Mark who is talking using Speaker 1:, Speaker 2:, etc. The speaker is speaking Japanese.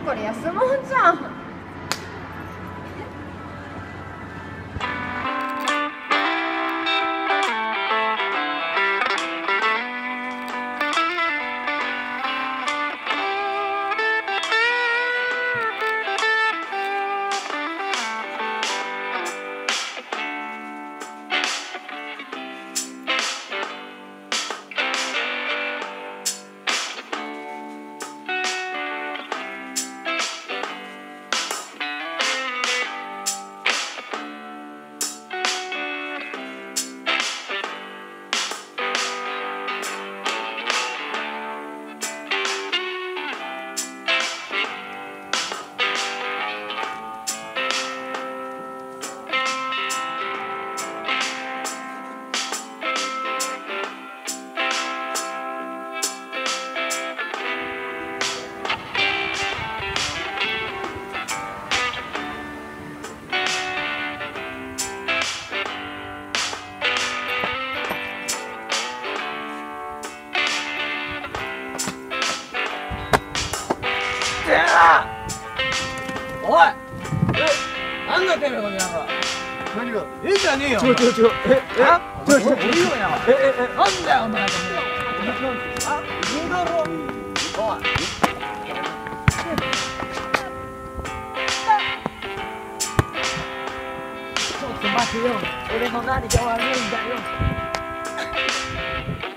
Speaker 1: これ安物じゃん。
Speaker 2: おい！なんだてめえこの野郎！
Speaker 3: 何が？
Speaker 2: ええじゃねえよ！
Speaker 3: 違う。
Speaker 2: 降りようや！なんだよお前！あ？いいだろ！おい！ちょっと待てよ！俺の何が悪いんだよ！